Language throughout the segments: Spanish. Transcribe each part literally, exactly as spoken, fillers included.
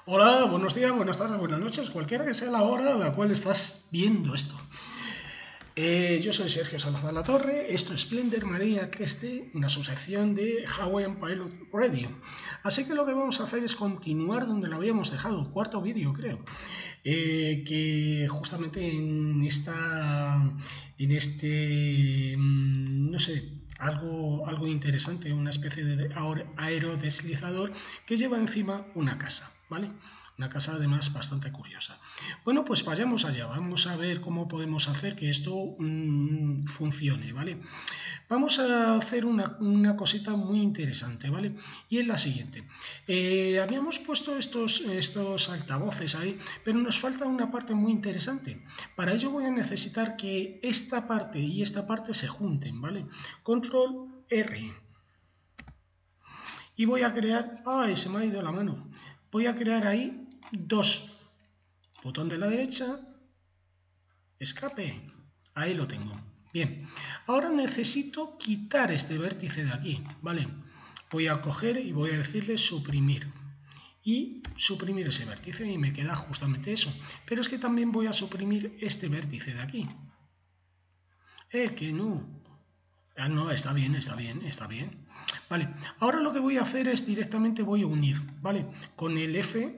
Hola, buenos días, buenas tardes, buenas noches, cualquiera que sea la hora a la cual estás viendo esto. Eh, yo soy Sergio Salazar Latorre, esto es Splendor María Creste, una asociación de Hawaiian Pilot Radio. Así que lo que vamos a hacer es continuar donde lo habíamos dejado, cuarto vídeo creo, eh, que justamente en esta, en este, no sé, algo, algo interesante, una especie de aerodeslizador que lleva encima una casa, ¿vale? Una casa además bastante curiosa. Bueno, pues vayamos allá, vamos a ver cómo podemos hacer que esto mmm, funcione, ¿vale? Vamos a hacer una, una cosita muy interesante, ¿vale? Y es la siguiente. Eh, habíamos puesto estos, estos altavoces ahí, pero nos falta una parte muy interesante. Para ello voy a necesitar que esta parte y esta parte se junten, ¿vale? Control R. Y voy a crear... ¡Ay, se me ha ido la mano! Voy a crear ahí dos. Botón de la derecha, escape. Ahí lo tengo. Bien, ahora necesito quitar este vértice de aquí, ¿vale? Voy a coger y voy a decirle suprimir. Y suprimir ese vértice y me queda justamente eso. Pero es que también voy a suprimir este vértice de aquí. Eh, que no. Ah, no, está bien, está bien, está bien. Vale, ahora lo que voy a hacer es directamente voy a unir, ¿vale? Con el F...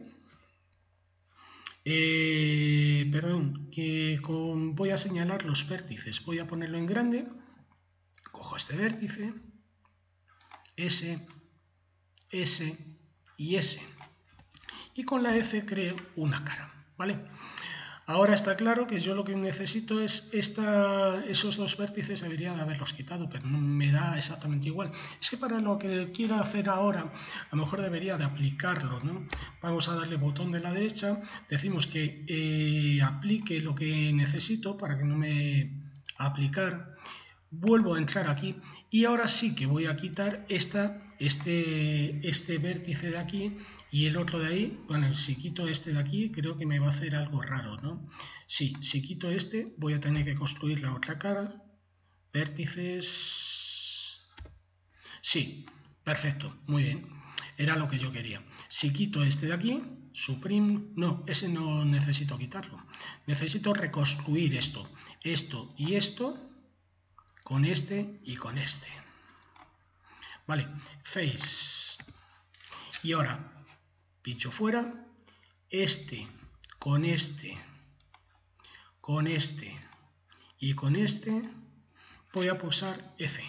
Eh, perdón, que con, voy a señalar los vértices, voy a ponerlo en grande, cojo este vértice, S, S y S, y con la F creo una cara, ¿vale? Ahora está claro que yo lo que necesito es esta, esos dos vértices, debería de haberlos quitado, pero no me da exactamente igual. Es que para lo que quiero hacer ahora, a lo mejor debería de aplicarlo, ¿no? Vamos a darle botón de la derecha, decimos que eh, aplique lo que necesito para que no me aplicar. Vuelvo a entrar aquí y ahora sí que voy a quitar esta, este, este vértice de aquí y el otro de ahí. Bueno, si quito este de aquí creo que me va a hacer algo raro, ¿no? Sí, si quito este voy a tener que construir la otra cara. Vértices... Sí, perfecto, muy bien. Era lo que yo quería. Si quito este de aquí, suprime... No, ese no necesito quitarlo. Necesito reconstruir esto, esto y esto con este y con este. Vale, face. Y ahora pincho fuera, este con este, con este y con este, voy a pulsar F.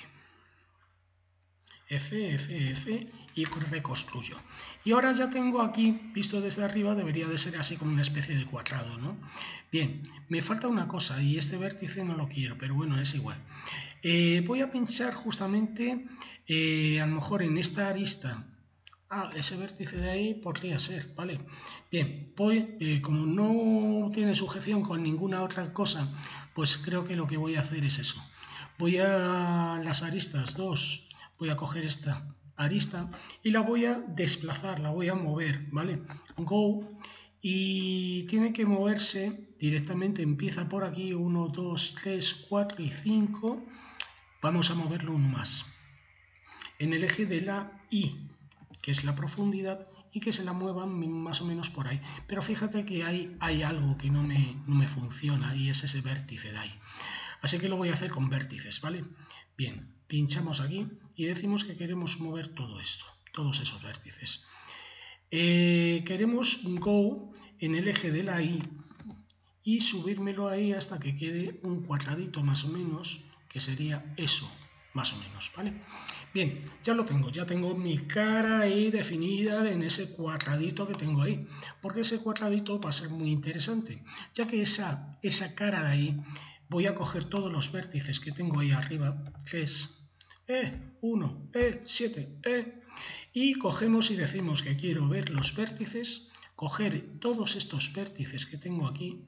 F, F, F y reconstruyo. Y ahora ya tengo aquí, visto desde arriba, debería de ser así como una especie de cuadrado, ¿no? Bien, me falta una cosa y este vértice no lo quiero, pero bueno, es igual. Eh, voy a pinchar justamente, eh, a lo mejor en esta arista. Ah, ese vértice de ahí podría ser, ¿vale? Bien, voy, eh, como no tiene sujeción con ninguna otra cosa, pues creo que lo que voy a hacer es eso. Voy a las aristas dos, voy a coger esta arista y la voy a desplazar, la voy a mover, ¿vale? Go, y tiene que moverse directamente, empieza por aquí, uno, dos, tres, cuatro y cinco, vamos a moverlo uno más. En el eje de la Y, que es la profundidad, y que se la muevan más o menos por ahí. Pero fíjate que hay, hay algo que no me, no me funciona y es ese vértice de ahí. Así que lo voy a hacer con vértices, ¿vale? Bien, pinchamos aquí y decimos que queremos mover todo esto, todos esos vértices. Eh, queremos go en el eje de la Y y subírmelo ahí hasta que quede un cuadradito más o menos, que sería eso, más o menos, ¿vale? Bien, ya lo tengo, ya tengo mi cara ahí definida en ese cuadradito que tengo ahí, porque ese cuadradito va a ser muy interesante, ya que esa, esa cara de ahí, voy a coger todos los vértices que tengo ahí arriba, tres, E, uno, E, siete, E, y cogemos y decimos que quiero ver los vértices, coger todos estos vértices que tengo aquí,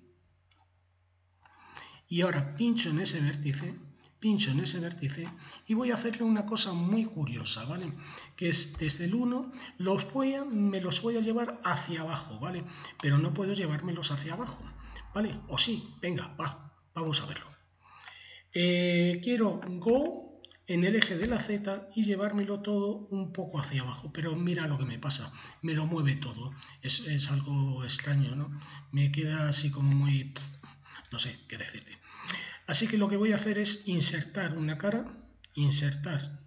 y ahora pincho en ese vértice, pincho en ese vértice y voy a hacerle una cosa muy curiosa, ¿vale? Que es desde el uno, los voy a, me los voy a llevar hacia abajo, ¿vale? Pero no puedo llevármelos hacia abajo, ¿vale? O sí, venga, va, vamos a verlo. Eh, quiero go en el eje de la Z y llevármelo todo un poco hacia abajo. Pero mira lo que me pasa, me lo mueve todo. Es, es algo extraño, ¿no? Me queda así como muy... no sé qué decirte. Así que lo que voy a hacer es insertar una cara, insertar.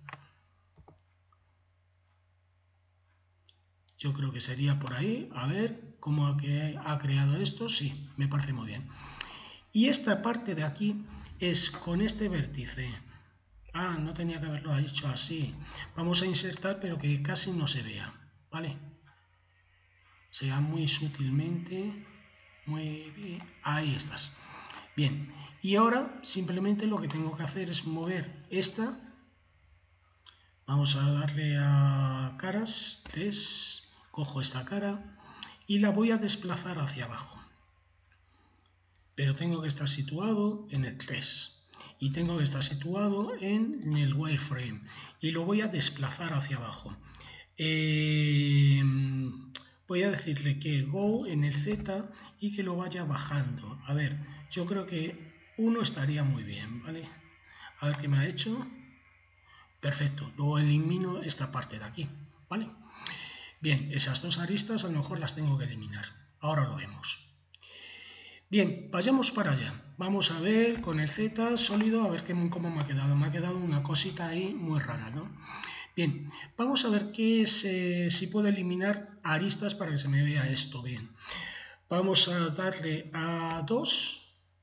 Yo creo que sería por ahí, a ver cómo ha, cre ha creado esto, sí, me parece muy bien. Y esta parte de aquí es con este vértice. Ah, no tenía que haberlo hecho así. Vamos a insertar, pero que casi no se vea, ¿vale? Sea muy sutilmente, muy bien, ahí estás. Bien, y ahora simplemente lo que tengo que hacer es mover esta. Vamos a darle a caras, tres, cojo esta cara y la voy a desplazar hacia abajo. Pero tengo que estar situado en el tres. Y tengo que estar situado en el wireframe y lo voy a desplazar hacia abajo. Eh, voy a decirle que go en el Z y que lo vaya bajando. A ver, yo creo que uno estaría muy bien, ¿vale? A ver qué me ha hecho. Perfecto, luego elimino esta parte de aquí, ¿vale? Bien, esas dos aristas a lo mejor las tengo que eliminar. Ahora lo vemos. Bien, vayamos para allá. Vamos a ver con el Z sólido, a ver qué, cómo me ha quedado. Me ha quedado una cosita ahí muy rara, ¿no? Bien, vamos a ver qué es, eh, si puedo eliminar aristas para que se me vea esto bien. Vamos a darle a dos.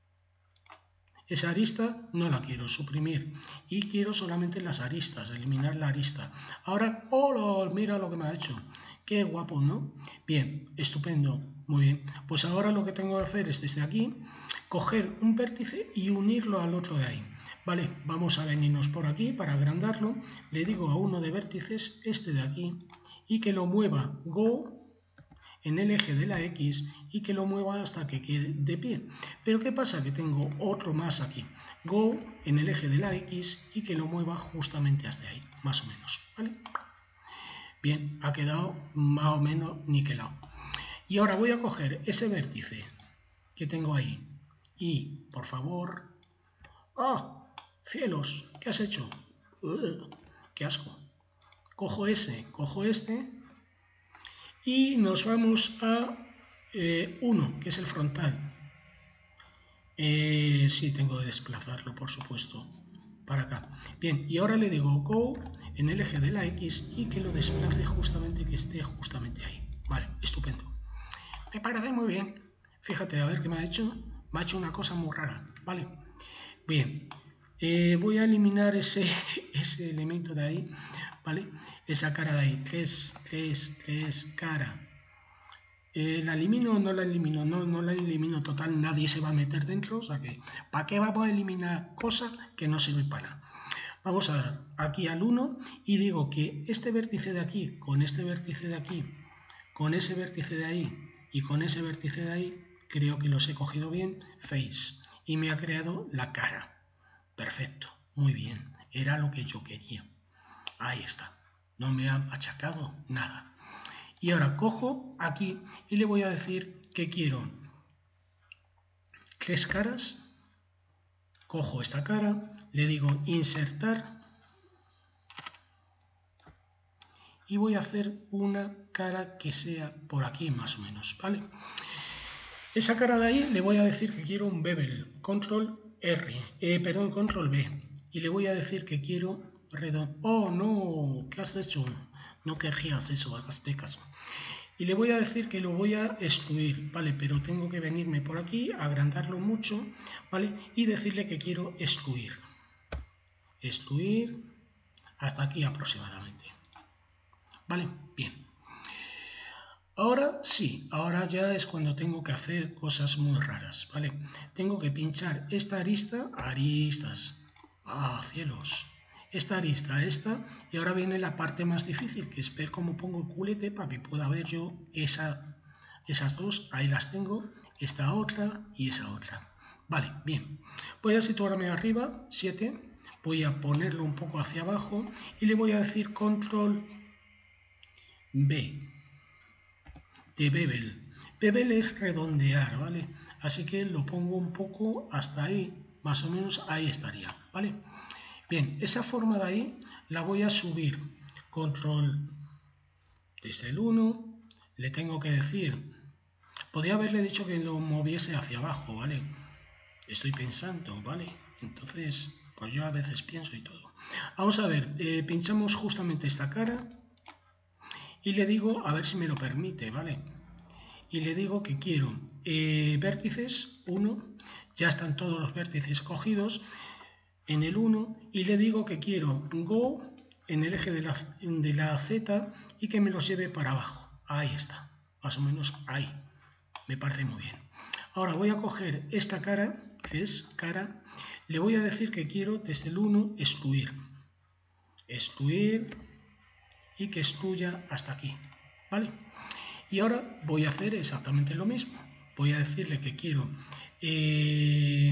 Esa arista no la quiero suprimir y quiero solamente las aristas, eliminar la arista. Ahora, ¡oh, mira lo que me ha hecho! ¡Qué guapo!, ¿no? Bien, estupendo, muy bien. Pues ahora lo que tengo que hacer es desde aquí, coger un vértice y unirlo al otro de ahí. Vale, vamos a venirnos por aquí para agrandarlo. Le digo a uno de vértices, este de aquí, y que lo mueva Go en el eje de la X y que lo mueva hasta que quede de pie. Pero ¿qué pasa? Que tengo otro más aquí. Go en el eje de la X y que lo mueva justamente hasta ahí, más o menos, ¿vale? Bien, ha quedado más o menos niquelado. Y ahora voy a coger ese vértice que tengo ahí y, por favor... ¡Ah! ¡Cielos! ¿Qué has hecho? ¡Ugh! ¡Qué asco! Cojo ese, cojo este y nos vamos a eh, uno, que es el frontal. Eh, sí, tengo que desplazarlo, por supuesto, para acá. Bien, y ahora le digo Go en el eje de la X y que lo desplace justamente, que esté justamente ahí. Vale, estupendo. Me parece muy bien. Fíjate, a ver qué me ha hecho. Me ha hecho una cosa muy rara, ¿vale? Bien, eh, voy a eliminar ese, ese elemento de ahí, ¿vale? Esa cara de ahí, tres, tres, tres, cara. Eh, ¿La elimino o no la elimino? No, no la elimino total, nadie se va a meter dentro, o sea que, ¿para qué vamos a eliminar cosas que no sirven para nada? Vamos a dar aquí al uno y digo que este vértice de aquí, con este vértice de aquí, con ese vértice de ahí y con ese vértice de ahí, creo que los he cogido bien, face, y me ha creado la cara. Perfecto, muy bien, era lo que yo quería. Ahí está, no me ha achacado nada. Y ahora cojo aquí y le voy a decir que quiero tres caras, cojo esta cara, le digo insertar y voy a hacer una cara que sea por aquí más o menos, ¿vale? Esa cara de ahí le voy a decir que quiero un bevel, control R, eh, perdón, control B, y le voy a decir que quiero redondo. Oh, no, ¿qué has hecho? No querrías eso, hazme caso. Y le voy a decir que lo voy a excluir, ¿vale? Pero tengo que venirme por aquí, agrandarlo mucho, ¿vale? Y decirle que quiero excluir. Excluir hasta aquí aproximadamente. ¿Vale? Bien. Ahora sí, ahora ya es cuando tengo que hacer cosas muy raras, ¿vale? Tengo que pinchar esta arista, aristas, ¡ah, cielos! Esta arista, esta, y ahora viene la parte más difícil, que es ver cómo pongo el culete para que pueda ver yo esa, esas dos, ahí las tengo, esta otra y esa otra. Vale, bien, voy a situarme arriba, siete, voy a ponerlo un poco hacia abajo y le voy a decir control B. De bevel. Bevel es redondear, ¿vale? Así que lo pongo un poco hasta ahí, más o menos ahí estaría, ¿vale? Bien, esa forma de ahí la voy a subir. Control desde el uno, le tengo que decir, podría haberle dicho que lo moviese hacia abajo, ¿vale? Estoy pensando, ¿vale? Entonces, pues yo a veces pienso y todo. Vamos a ver, eh, pinchamos justamente esta cara y le digo, a ver si me lo permite, ¿vale? Y le digo que quiero eh, vértices, uno, ya están todos los vértices cogidos en el uno, y le digo que quiero Go en el eje de la, de la Z y que me los lleve para abajo. Ahí está, más o menos ahí. Me parece muy bien. Ahora voy a coger esta cara, que es cara, le voy a decir que quiero desde el uno excluir. Excluir y que excluya hasta aquí, ¿vale? Y ahora voy a hacer exactamente lo mismo. Voy a decirle que quiero... Eh,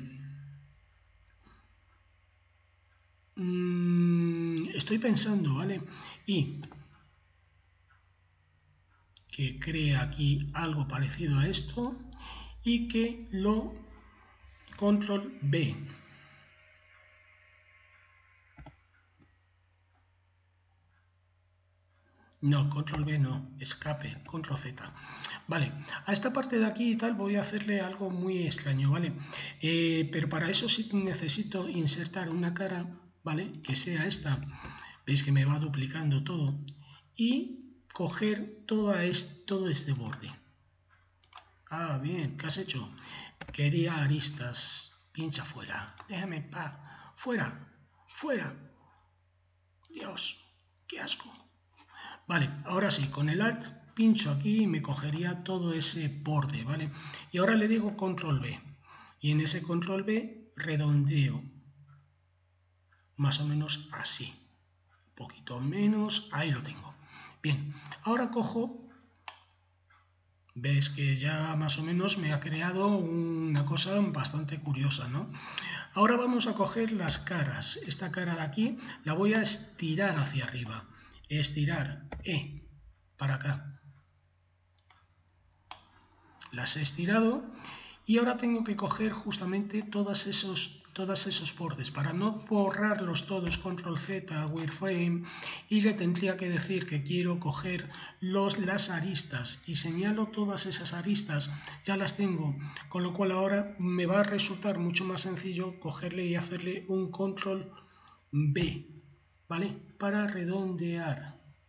mmm, estoy pensando, ¿vale? Y que crea aquí algo parecido a esto y que lo control B. No, control B no, escape, control Z. Vale, a esta parte de aquí y tal voy a hacerle algo muy extraño, ¿vale? Eh, pero para eso sí necesito insertar una cara, ¿vale? Que sea esta. Veis que me va duplicando todo. Y coger toda es, todo este borde. Ah, bien, ¿qué has hecho? Quería aristas. Pincha fuera. Déjame en paz. Fuera. Fuera. Dios, qué asco. Vale, ahora sí, con el Alt pincho aquí y me cogería todo ese borde, ¿vale? Y ahora le digo control B. Y en ese control B redondeo. Más o menos así. Un poquito menos, ahí lo tengo. Bien, ahora cojo... Ves que ya más o menos me ha creado una cosa bastante curiosa, ¿no? Ahora vamos a coger las caras. Esta cara de aquí la voy a estirar hacia arriba. Estirar, E, para acá. Las he estirado y ahora tengo que coger justamente todos esos, todos esos bordes. Para no borrarlos todos, control Z, wireframe, y le tendría que decir que quiero coger los, las aristas y señalo todas esas aristas, ya las tengo, con lo cual ahora me va a resultar mucho más sencillo cogerle y hacerle un control B, ¿vale? Para redondear.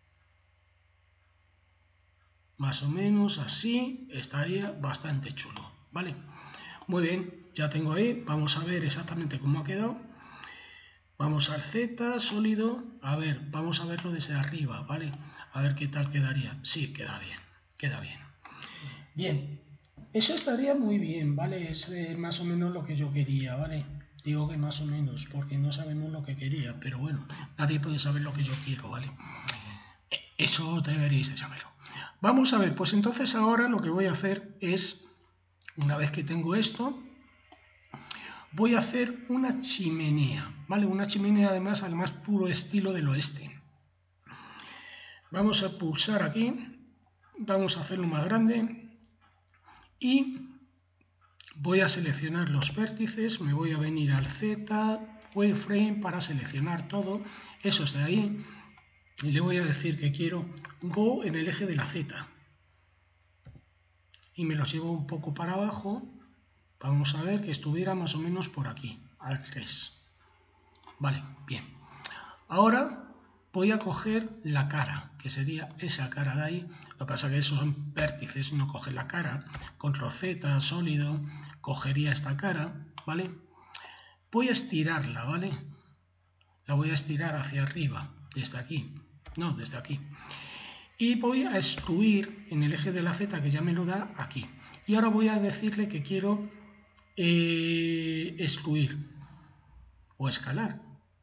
Más o menos así estaría bastante chulo, ¿vale? Muy bien, ya tengo ahí, vamos a ver exactamente cómo ha quedado. Vamos al Z, sólido, a ver, vamos a verlo desde arriba, ¿vale? A ver qué tal quedaría. Sí, queda bien, queda bien. Bien, eso estaría muy bien, ¿vale? Es eh, más o menos lo que yo quería, ¿vale? Digo que más o menos, porque no sabemos lo que quería, pero bueno, nadie puede saber lo que yo quiero, ¿vale? Eso deberíais de saberlo. Vamos a ver, pues entonces ahora lo que voy a hacer es, una vez que tengo esto, voy a hacer una chimenea, ¿vale? Una chimenea además al más puro estilo del oeste. Vamos a pulsar aquí, vamos a hacerlo más grande y voy a seleccionar los vértices, me voy a venir al Z, wireframe para seleccionar todo, esos de ahí. Y le voy a decir que quiero Go en el eje de la Z. Y me los llevo un poco para abajo. Vamos a ver que estuviera más o menos por aquí, al tres. Vale, bien. Ahora voy a coger la cara, que sería esa cara de ahí. Lo que pasa es que esos son vértices, no coge la cara. Control Z, sólido, cogería esta cara, ¿vale? Voy a estirarla, ¿vale? La voy a estirar hacia arriba, desde aquí. No, desde aquí. Y voy a excluir en el eje de la Z, que ya me lo da, aquí. Y ahora voy a decirle que quiero eh, excluir o escalar.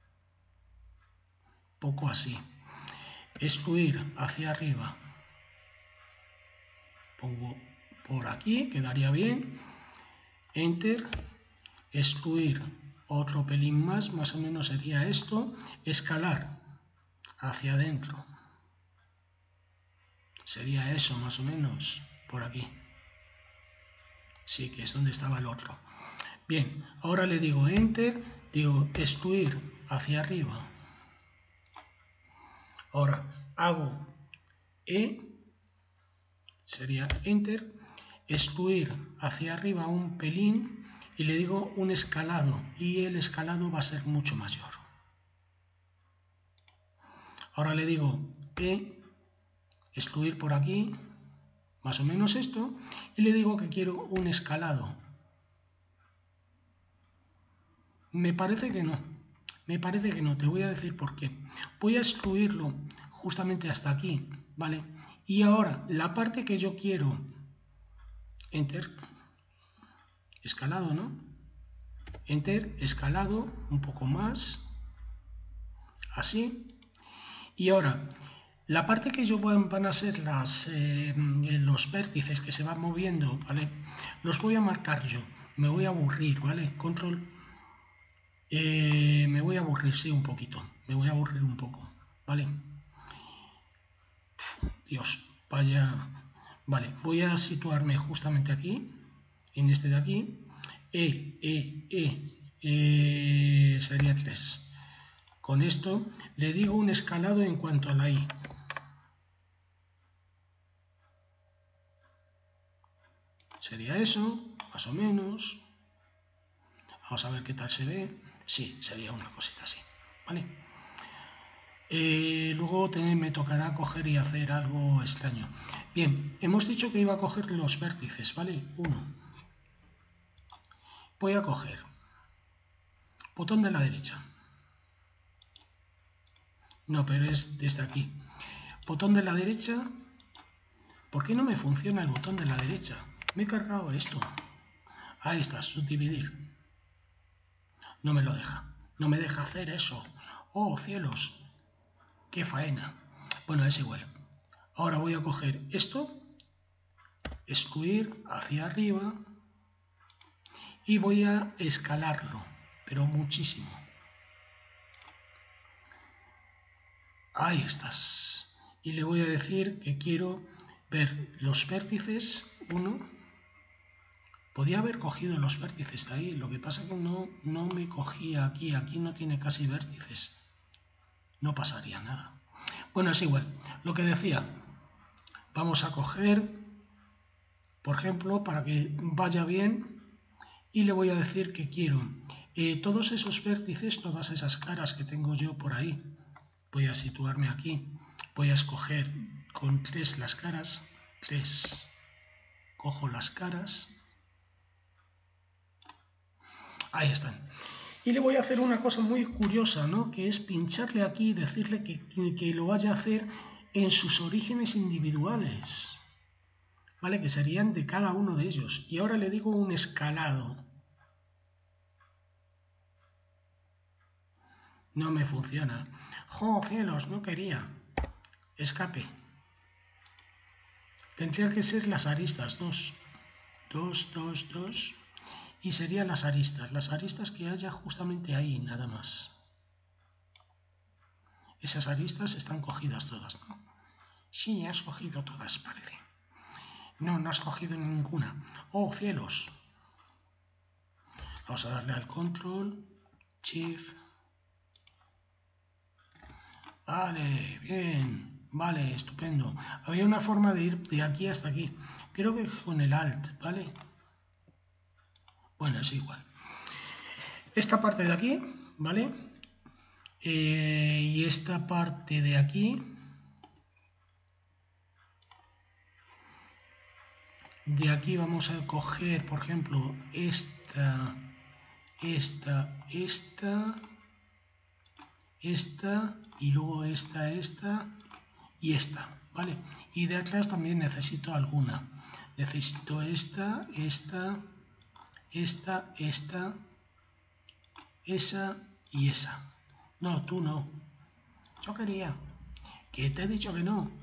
Poco así. Excluir hacia arriba. Pongo por aquí, quedaría bien. Enter. Excluir otro pelín más, más o menos sería esto. Escalar hacia adentro. Sería eso más o menos, por aquí. Sí, que es donde estaba el otro. Bien, ahora le digo Enter, digo excluir hacia arriba. Ahora hago E, sería Enter, excluir hacia arriba un pelín y le digo un escalado, y el escalado va a ser mucho mayor. Ahora le digo E, excluir por aquí, más o menos esto, y le digo que quiero un escalado. Me parece que no, me parece que no, te voy a decir por qué. Voy a excluirlo justamente hasta aquí, ¿vale? Y ahora, la parte que yo quiero, Enter, escalado, ¿no? Enter, escalado, un poco más, así. Y ahora, la parte que yo van, van a ser las, eh, los vértices que se van moviendo, ¿vale? Los voy a marcar yo, me voy a aburrir, ¿vale? Control, eh, me voy a aburrir, sí, un poquito, me voy a aburrir un poco, ¿vale? Dios, vaya... Vale, voy a situarme justamente aquí, en este de aquí. E, E, E, E sería tres. Con esto le digo un escalado en cuanto a la I. Sería eso, más o menos. Vamos a ver qué tal se ve. Sí, sería una cosita así, ¿vale? Eh, luego te, me tocará coger y hacer algo extraño. Bien, hemos dicho que iba a coger los vértices, ¿vale? Uno. Voy a coger botón de la derecha. No, pero es desde aquí. Botón de la derecha. ¿Por qué no me funciona el botón de la derecha? Me he cargado esto. Ahí está, subdividir. No me lo deja. No me deja hacer eso. ¡Oh, cielos! ¡Qué faena! Bueno, es igual. Ahora voy a coger esto, excluir hacia arriba y voy a escalarlo, pero muchísimo. Ahí estás. Y le voy a decir que quiero ver los vértices. Uno. Podía haber cogido los vértices de ahí. Lo que pasa es que no, no me cogía aquí. Aquí no tiene casi vértices. No pasaría nada. Bueno, es igual. Lo que decía. Vamos a coger, por ejemplo, para que vaya bien, y le voy a decir que quiero eh, todos esos vértices, todas esas caras que tengo yo por ahí. Voy a situarme aquí. Voy a escoger con tres las caras. Tres. Cojo las caras. Ahí están. Y le voy a hacer una cosa muy curiosa, ¿no? Que es pincharle aquí y decirle que, que lo vaya a hacer en sus orígenes individuales, ¿vale? Que serían de cada uno de ellos. Y ahora le digo un escalado. No me funciona. ¡Jo, cielos! No quería. Escape. Tendría que ser las aristas, dos. Dos, dos, dos. Y serían las aristas. Las aristas que haya justamente ahí, nada más. Esas aristas están cogidas todas, ¿no? Sí, has cogido todas, parece. No, no has cogido ninguna. ¡Oh, cielos! Vamos a darle al control, shift. Vale, bien, vale, estupendo. Había una forma de ir de aquí hasta aquí. Creo que con el alt, ¿vale? Bueno, es igual. Esta parte de aquí, ¿vale? Eh, y esta parte de aquí. De aquí vamos a coger, por ejemplo, esta, esta, esta, esta, y luego esta, esta y esta, ¿vale? Y de atrás también necesito alguna. Necesito esta, esta, esta, esta, esa y esa. No, tú no. Yo quería. Que te he dicho que no.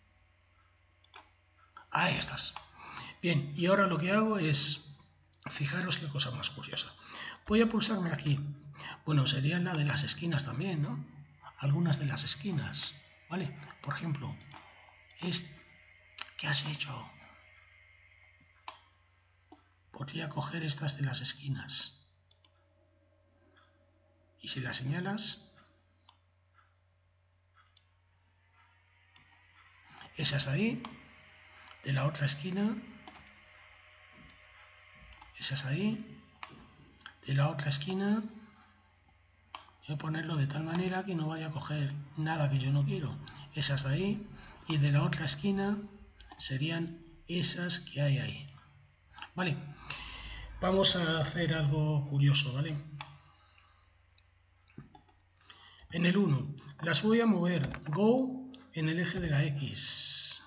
Ahí estás. Bien, y ahora lo que hago es, fijaros qué cosa más curiosa. Voy a pulsarme aquí. Bueno, sería la de las esquinas también, ¿no? Algunas de las esquinas, ¿vale? Por ejemplo, es... ¿qué has hecho? Podría coger estas de las esquinas. Y si la señalas, esa está ahí, de la otra esquina, esa está ahí, de la otra esquina, voy a ponerlo de tal manera que no vaya a coger nada que yo no quiero, esa está ahí, y de la otra esquina serían esas que hay ahí. Vale, vamos a hacer algo curioso, ¿vale? En el uno, las voy a mover Go en el eje de la X.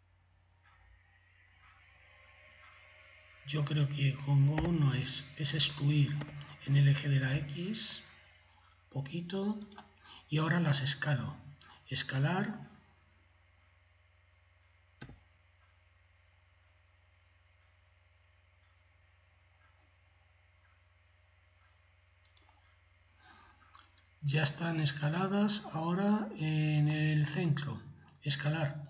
Yo creo que con Go no es, es excluir en el eje de la X, poquito, y ahora las escalo. Escalar. Ya están escaladas, ahora en el centro, escalar.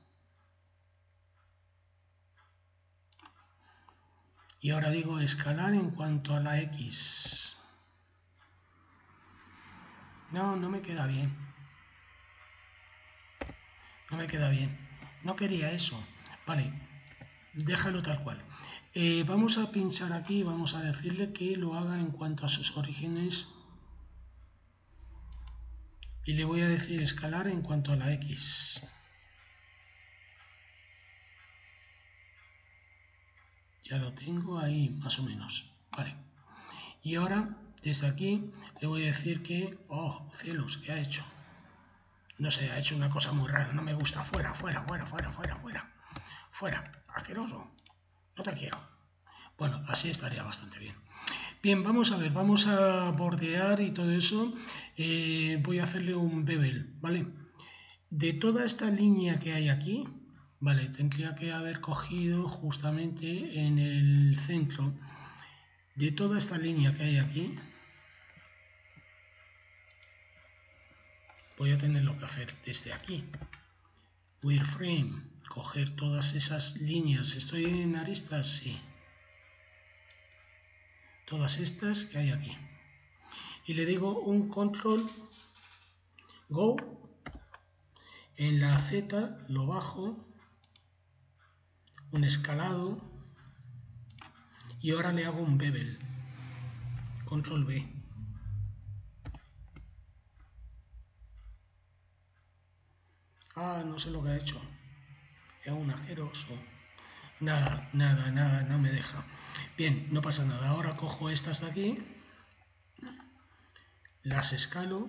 Y ahora digo escalar en cuanto a la X. No, no me queda bien. No me queda bien. No quería eso. Vale, déjalo tal cual. Eh, vamos a pinchar aquí, vamos a decirle que lo haga en cuanto a sus orígenes. Y le voy a decir escalar en cuanto a la X. Ya lo tengo ahí, más o menos. Vale. Y ahora, desde aquí, le voy a decir que... ¡Oh, cielos! ¿Qué ha hecho? No sé, ha hecho una cosa muy rara. No me gusta. Fuera, fuera, fuera, fuera, fuera, fuera. Fuera. Asqueroso. No te quiero. Bueno, así estaría bastante bien. Bien, vamos a ver. Vamos a bordear y todo eso. Eh, voy a hacerle un bevel, ¿vale? De toda esta línea que hay aquí... Vale, tendría que haber cogido justamente en el centro de toda esta línea que hay aquí. Voy a tenerlo que hacer desde aquí. Wireframe, coger todas esas líneas. ¿Estoy en aristas? Sí. Todas estas que hay aquí. Y le digo un control Go. En la Z lo bajo. Un escalado. Y ahora le hago un bevel. Control B. Ah, no sé lo que ha hecho. Es un asqueroso. Nada, nada, nada, no me deja. Bien, no pasa nada. Ahora cojo estas de aquí. Las escalo.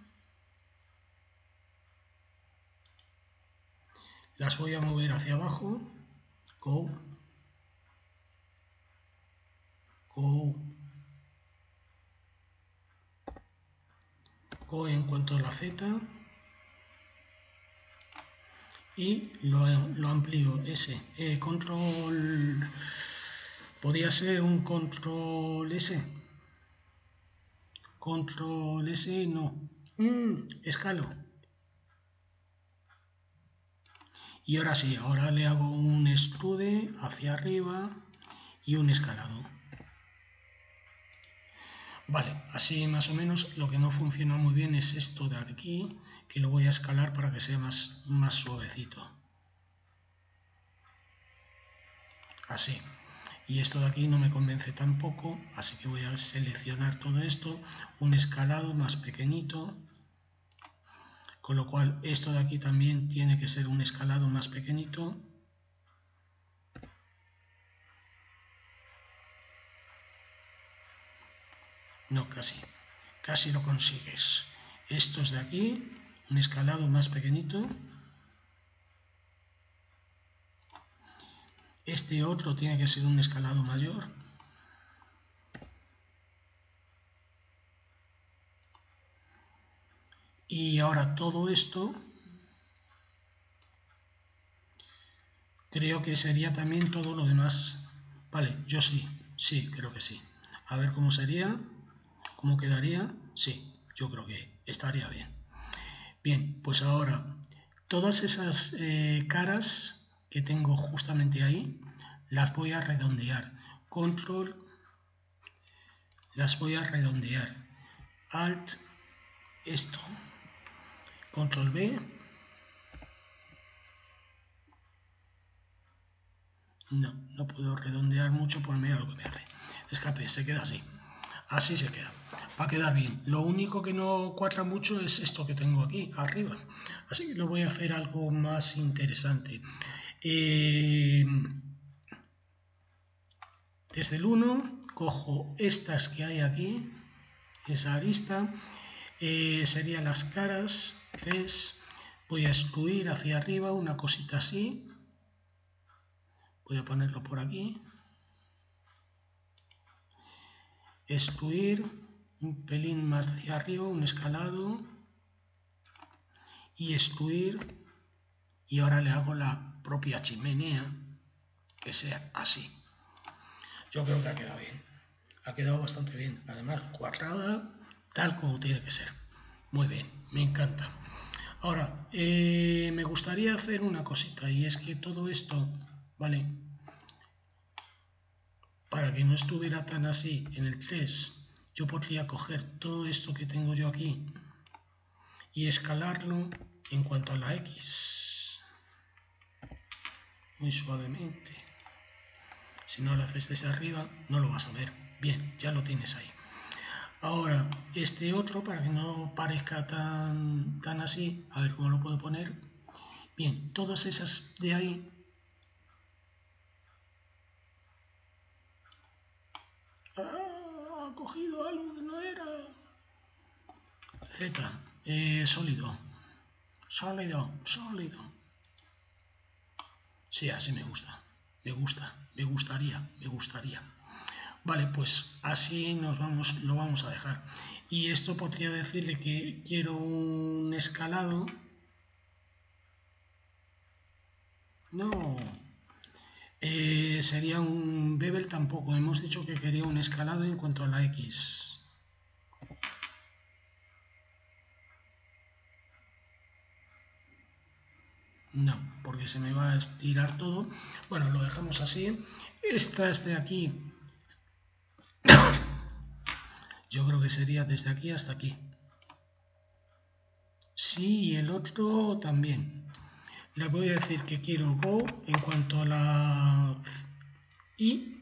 Las voy a mover hacia abajo. Go. Go. Go en cuanto a la Z. Y lo, lo amplío. S. Eh, control... Podría ser un control S. Control S, no. Mm, escalo. Y ahora sí, ahora le hago un extrude hacia arriba y un escalado. Vale, así más o menos. Lo que no funciona muy bien es esto de aquí, que lo voy a escalar para que sea más, más suavecito. Así. Y esto de aquí no me convence tampoco, así que voy a seleccionar todo esto, un escalado más pequeñito, con lo cual esto de aquí también tiene que ser un escalado más pequeñito. No, casi, casi lo consigues. Estos de aquí, un escalado más pequeñito. Este otro tiene que ser un escalado mayor. Y ahora todo esto, creo que sería también todo lo demás. Vale, yo sí, sí, creo que sí. A ver cómo sería, cómo quedaría. Sí, yo creo que estaría bien. Bien, pues ahora, todas esas eh, caras que tengo justamente ahí, las voy a redondear. Control, las voy a redondear. Alt, esto, Control B, no, no puedo redondear mucho por mira lo que me hace, escape, se queda así, así se queda, va a quedar bien. Lo único que no cuadra mucho es esto que tengo aquí arriba, así que lo voy a hacer algo más interesante. Eh, desde el uno cojo estas que hay aquí, esa arista, eh, serían las caras, tres, voy a excluir hacia arriba una cosita así, voy a ponerlo por aquí, excluir un pelín más hacia arriba, un escalado, y excluir, y ahora le hago la propia chimenea que sea así. Yo creo que ha quedado bien, ha quedado bastante bien, además cuadrada tal como tiene que ser. Muy bien, me encanta. Ahora, eh, me gustaría hacer una cosita, y es que todo esto, ¿vale? Para que no estuviera tan así en el tres, yo podría coger todo esto que tengo yo aquí y escalarlo en cuanto a la X. Muy suavemente. Si no lo haces desde arriba, no lo vas a ver. Bien, ya lo tienes ahí. Ahora, este otro, para que no parezca tan, tan así, a ver cómo lo puedo poner. Bien, todas esas de ahí, ¡ah! Ha cogido algo que no era. Z, eh, sólido, sólido, sólido. Sí, así me gusta, me gusta, me gustaría, me gustaría. Vale, pues así nos vamos, lo vamos a dejar. Y esto podría decirle que quiero un escalado. No, eh, sería un bevel tampoco. Hemos dicho que quería un escalado en cuanto a la X. No, porque se me va a estirar todo. Bueno, lo dejamos así. Estas de aquí, yo creo que sería desde aquí hasta aquí. Sí, y el otro también. Le voy a decir que quiero go en cuanto a la I.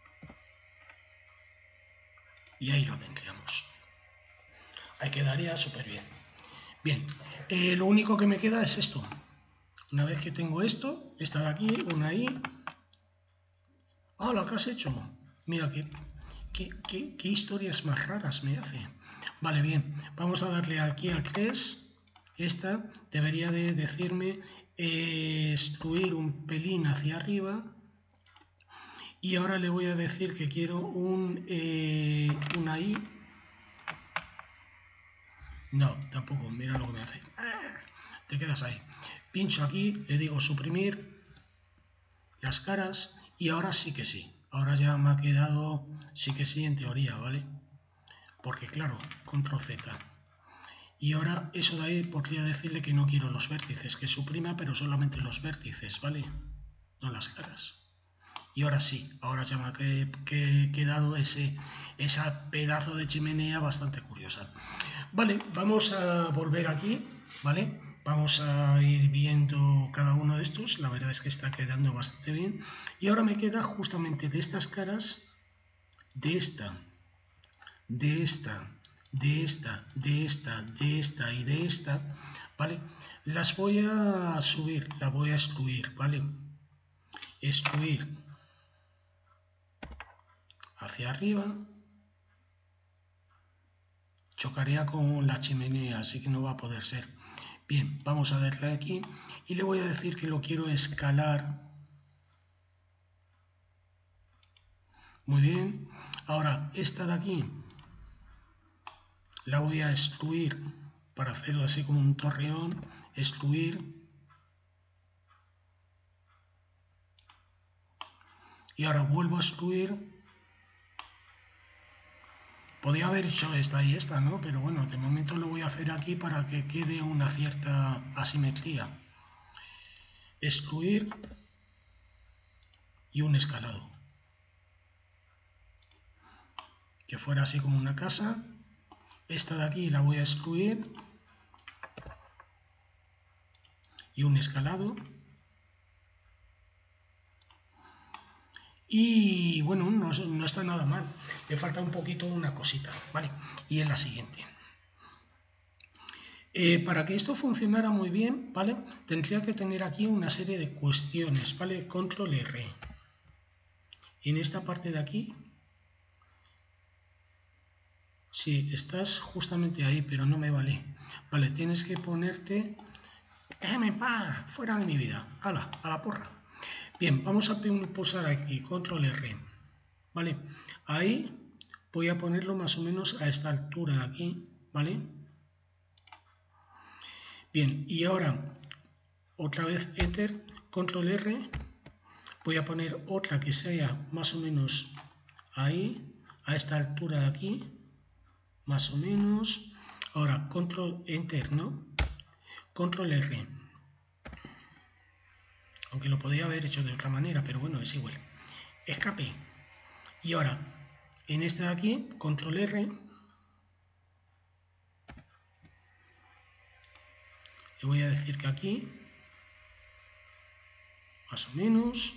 Y ahí lo tendríamos. Ahí quedaría súper bien. Bien, eh, lo único que me queda es esto. Una vez que tengo esto, esta de aquí, una I. ¡Ah, lo que has hecho! Mira qué, qué, qué, qué historias más raras me hace. Vale, bien, vamos a darle aquí al tres. Esta debería de decirme eh, excluir un pelín hacia arriba. Y ahora le voy a decir que quiero un, eh, una I. No, tampoco, mira lo que me hace. Te quedas ahí. Pincho aquí, le digo suprimir las caras y ahora sí que sí. Ahora ya me ha quedado sí que sí en teoría, ¿vale? Porque claro, control Z. Y ahora eso de ahí podría decirle que no quiero los vértices, que suprima pero solamente los vértices, ¿vale? No las caras. Y ahora sí, ahora ya me ha que, que, quedado ese esa pedazo de chimenea bastante curiosa. Vale, vamos a volver aquí, ¿vale? Vamos a ir viendo cada uno de estos, la verdad es que está quedando bastante bien. Y ahora me queda justamente de estas caras, de esta, de esta, de esta, de esta, de esta y de esta, ¿vale? Las voy a subir, las voy a excluir, ¿vale? Excluir hacia arriba, chocaría con la chimenea, así que no va a poder ser. Bien, vamos a darle aquí y le voy a decir que lo quiero escalar. Muy bien, ahora esta de aquí la voy a excluir para hacerlo así como un torreón, excluir. Y ahora vuelvo a excluir. Podría haber hecho esta y esta, ¿no? Pero bueno, de momento lo voy a hacer aquí para que quede una cierta asimetría. Excluir y un escalado. Que fuera así como una casa. esta de aquí la voy a excluir y un escalado. Y bueno, no, no está nada mal, le falta un poquito una cosita, ¿vale? Y en la siguiente. Eh, para que esto funcionara muy bien, ¿vale? Tendría que tener aquí una serie de cuestiones, ¿vale? Control R. En esta parte de aquí, sí, estás justamente ahí, pero no me vale. Vale, tienes que ponerte... ¡Déjame en paz! ¡Fuera de mi vida! ¡Hala! ¡A la porra! Bien, vamos a pulsar aquí, Control R. ¿Vale? Ahí voy a ponerlo más o menos a esta altura de aquí, ¿vale? Bien, y ahora otra vez Enter, Control R. Voy a poner otra que sea más o menos ahí, a esta altura de aquí, más o menos. Ahora Control Enter, ¿no? Control R. Aunque lo podría haber hecho de otra manera, pero bueno, es igual. Escape. Y ahora, en este de aquí, Control R. Le voy a decir que aquí, más o menos.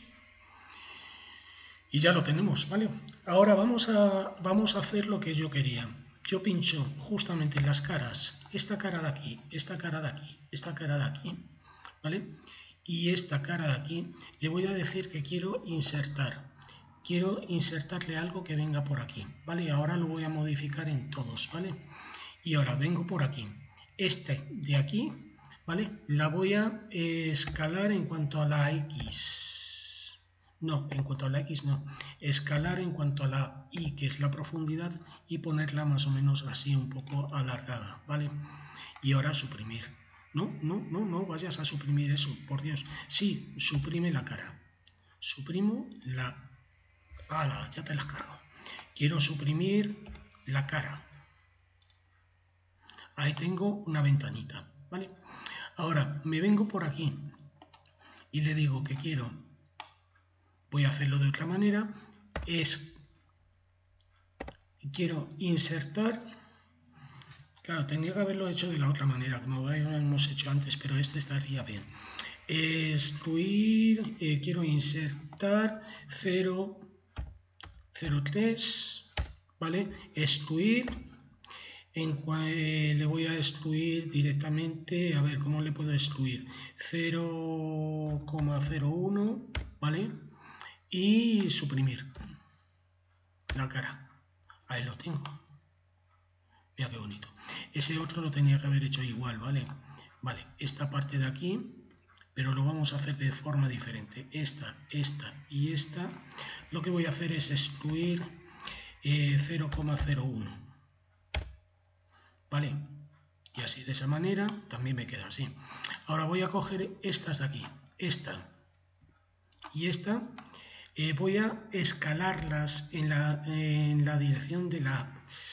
Y ya lo tenemos, ¿vale? Ahora vamos a, vamos a hacer lo que yo quería. Yo pincho justamente en las caras, esta cara de aquí, esta cara de aquí, esta cara de aquí, ¿vale? Y esta cara de aquí, le voy a decir que quiero insertar. Quiero insertarle algo que venga por aquí, ¿vale? Ahora lo voy a modificar en todos, ¿vale? Y ahora vengo por aquí. Este de aquí, ¿vale? La voy a escalar en cuanto a la X. No, en cuanto a la X no. Escalar en cuanto a la Y, que es la profundidad, y ponerla más o menos así un poco alargada, ¿vale? Y ahora suprimir. No, no, no, no vayas a suprimir eso, por Dios. Sí, suprime la cara. Suprimo la... ¡Hala! Ya te la has cargado. Quiero suprimir la cara. Ahí tengo una ventanita, ¿vale? Ahora me vengo por aquí y le digo que quiero... Voy a hacerlo de otra manera. Es... Quiero insertar... Claro, tendría que haberlo hecho de la otra manera, como lo hemos hecho antes, pero este estaría bien. Excluir, eh, quiero insertar cero cero tres, ¿vale? Excluir, en eh, le voy a excluir directamente, a ver, ¿cómo le puedo excluir? cero coma cero uno, ¿vale? Y suprimir la cara. Ahí lo tengo. Mira qué bonito. Ese otro lo tenía que haber hecho igual, ¿vale? Vale, esta parte de aquí, pero lo vamos a hacer de forma diferente. Esta, esta y esta. Lo que voy a hacer es excluir eh, cero coma cero uno. ¿Vale? Y así, de esa manera, también me queda así. Ahora voy a coger estas de aquí. Esta y esta. Eh, voy a escalarlas en la, en la dirección de la...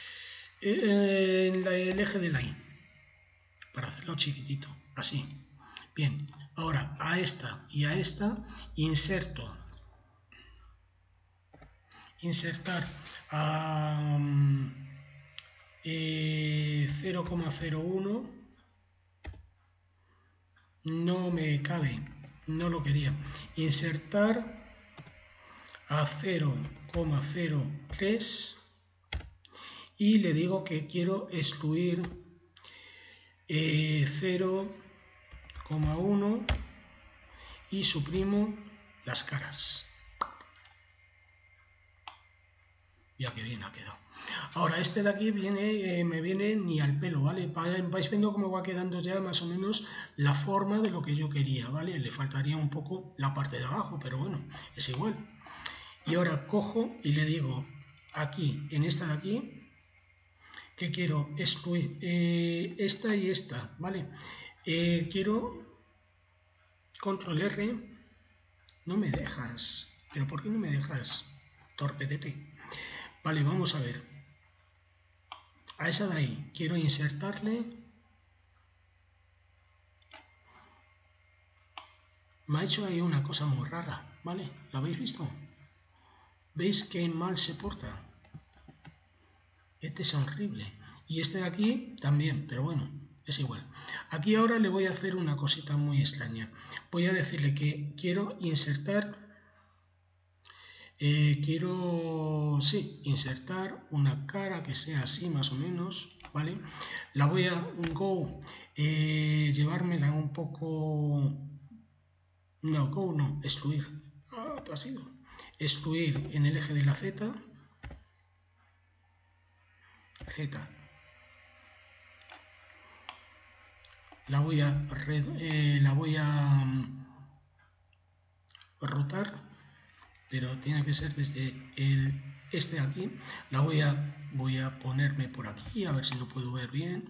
en el eje de la Y, para hacerlo chiquitito, así. Bien, ahora a esta y a esta inserto, insertar a eh, cero coma cero uno, no me cabe, no lo quería, insertar a cero coma cero tres y le digo que quiero excluir eh, cero coma uno y suprimo las caras. Ya que bien ha quedado. Ahora este de aquí viene, eh, me viene ni al pelo, ¿vale? Vais viendo cómo va quedando ya más o menos la forma de lo que yo quería, ¿vale? Le faltaría un poco la parte de abajo, pero bueno, es igual. Y ahora cojo y le digo aquí, en esta de aquí, que quiero excluir eh, esta y esta, ¿vale? Eh, quiero control R, no me dejas, pero ¿por qué no me dejas? Torpedete. Vale, vamos a ver. A esa de ahí quiero insertarle. Me ha hecho ahí una cosa muy rara, ¿vale? ¿Lo habéis visto? ¿Veis qué mal se porta? Este es horrible. Y este de aquí también, pero bueno, es igual. Aquí ahora le voy a hacer una cosita muy extraña. Voy a decirle que quiero insertar, eh, quiero, sí, insertar una cara que sea así más o menos, ¿vale? La voy a go, eh, llevármela un poco, no, go no, excluir, ah, ¿te has ido? Excluir en el eje de la Z, Z. La voy a, eh, la voy a um, rotar, pero tiene que ser desde el, este de aquí. La voy a, voy a ponerme por aquí, a ver si lo puedo ver bien.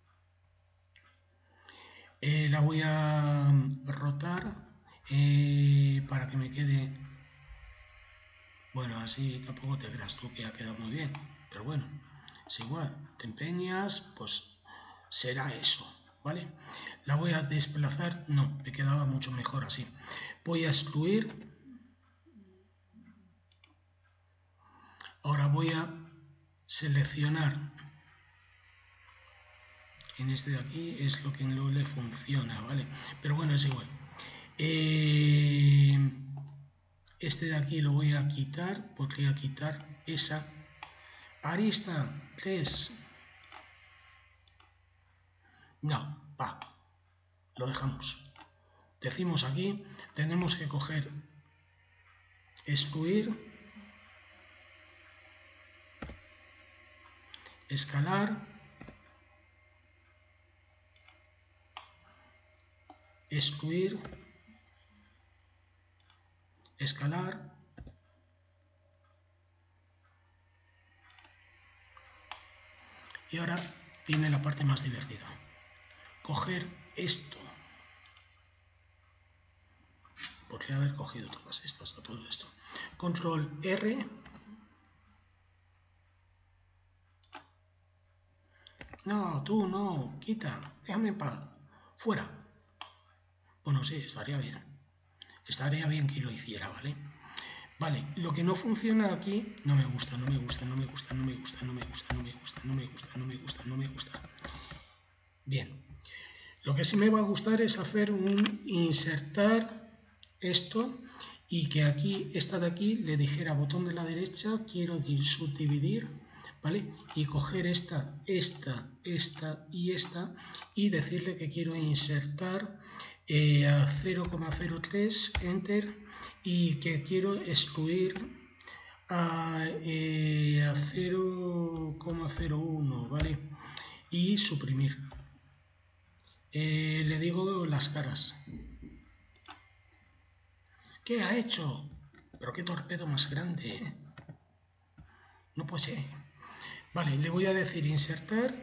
Eh, la voy a um, rotar eh, para que me quede, bueno, así tampoco te creas tú que ha quedado muy bien, pero bueno, es igual, te empeñas, pues será eso, ¿vale? La voy a desplazar, no, me quedaba mucho mejor así. Voy a excluir, ahora voy a seleccionar, en este de aquí es lo que no le funciona, ¿vale? Pero bueno, es igual. Eh, este de aquí lo voy a quitar, podría quitar esa arista tres. No, va, lo dejamos. Decimos aquí, tenemos que coger, excluir, escalar, excluir, escalar, y ahora viene la parte más divertida. Coger esto. Podría haber cogido todas estas, a todo esto. Control R. No, tú no, quita, déjame en paz. Fuera. Bueno, sí, estaría bien. Estaría bien que lo hiciera, ¿vale? Vale, lo que no funciona aquí, no me gusta, no me gusta, no me gusta, no me gusta, no me gusta, no me gusta, no me gusta, no me gusta, no me gusta. Bien. Lo que sí me va a gustar es hacer un insertar esto y que aquí, esta de aquí, le dijera botón de la derecha, quiero subdividir, ¿vale? Y coger esta, esta, esta y esta y decirle que quiero insertar eh, a cero coma cero tres, enter, y que quiero excluir a, eh, a cero coma cero uno, ¿vale? Y suprimir. Eh, le digo las caras. ¿Qué ha hecho? Pero qué torpedo más grande, ¿eh? No puede ser. Vale, le voy a decir insertar.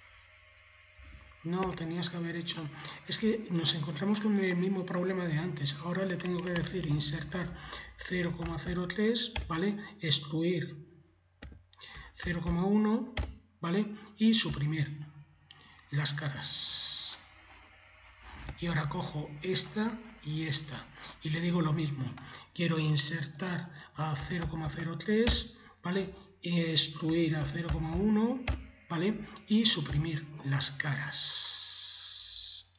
No, tenías que haber hecho... Es que nos encontramos con el mismo problema de antes. Ahora le tengo que decir insertar cero coma cero tres, ¿vale? Excluir cero coma uno, ¿vale? Y suprimir las caras. Y ahora cojo esta y esta y le digo lo mismo, quiero insertar a cero coma cero tres, ¿vale? Excluir a cero coma uno, ¿vale? Y suprimir las caras.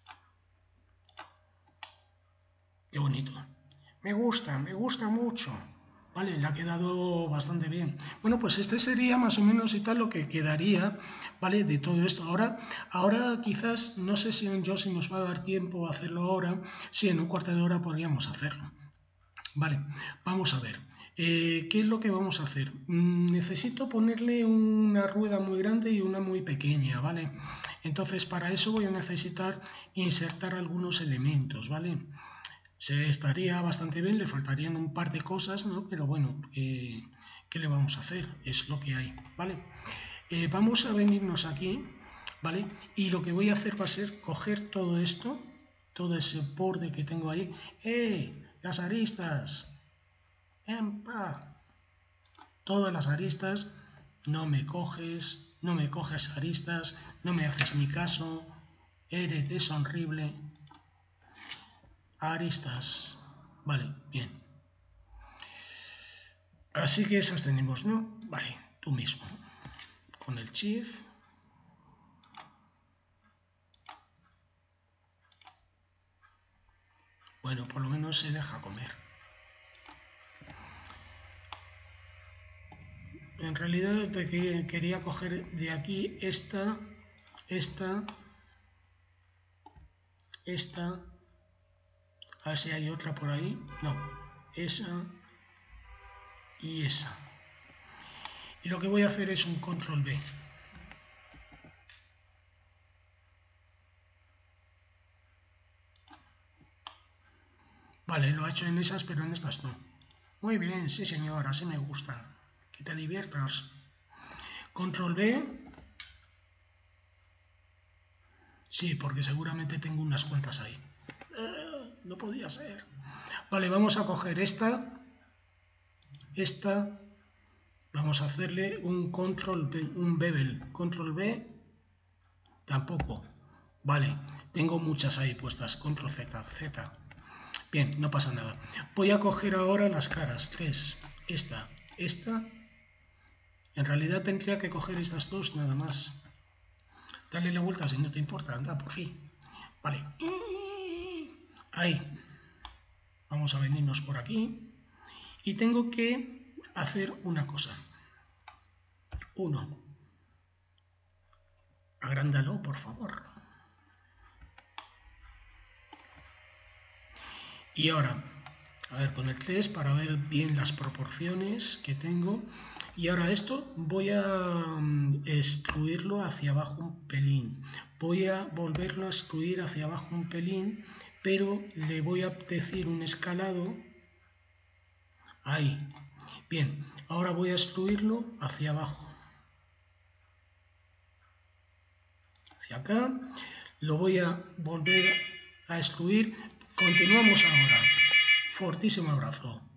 Qué bonito, me gusta, me gusta mucho. Vale, le ha quedado bastante bien. Bueno, pues este sería más o menos y tal lo que quedaría, ¿vale? De todo esto. Ahora, ahora quizás, no sé si yo si nos va a dar tiempo a hacerlo ahora, si en un cuarto de hora podríamos hacerlo. Vale, vamos a ver. Eh, ¿Qué es lo que vamos a hacer? Mm, necesito ponerle una rueda muy grande y una muy pequeña, ¿vale? Entonces, para eso voy a necesitar insertar algunos elementos, ¿vale? Se estaría bastante bien, le faltarían un par de cosas, ¿no? Pero bueno, eh, ¿qué le vamos a hacer? Es lo que hay, ¿vale? Eh, vamos a venirnos aquí, ¿vale? Y lo que voy a hacer va a ser coger todo esto, todo ese borde que tengo ahí. ¡Eh! Las aristas. ¡Empa! Todas las aristas, no me coges, no me coges aristas, no me haces ni caso, eres deshonrible. Aristas. Vale, bien. Así que esas tenemos, ¿no? Vale, tú mismo. Con el shift. Bueno, por lo menos se deja comer. En realidad te quería coger de aquí esta, esta, esta, a ver si hay otra por ahí. No, esa y esa. Y lo que voy a hacer es un control B. Vale, lo ha hecho en esas, pero en estas no. Muy bien, sí señor, así me gusta. Que te diviertas. Control B. Sí, porque seguramente tengo unas cuantas ahí. Eh, no podía ser. Vale, vamos a coger esta. Esta. Vamos a hacerle un control B, un bevel. Control B. Tampoco. Vale, tengo muchas ahí puestas. Control Z. Z. Bien, no pasa nada. Voy a coger ahora las caras. Tres. Esta. Esta. En realidad tendría que coger estas dos nada más. Dale la vuelta si no te importa. Anda, por fin. Vale. Ahí. Vamos a venirnos por aquí. Y tengo que hacer una cosa. Uno. Agrándalo, por favor. Y ahora, a ver, con el tres para ver bien las proporciones que tengo. Y ahora esto voy a extruirlo hacia abajo un pelín. Voy a volverlo a extruir hacia abajo un pelín, pero le voy a decir un escalado. Ahí. Bien, ahora voy a extruirlo hacia abajo. Hacia acá. Lo voy a volver a extruir. Continuamos ahora. Fortísimo abrazo.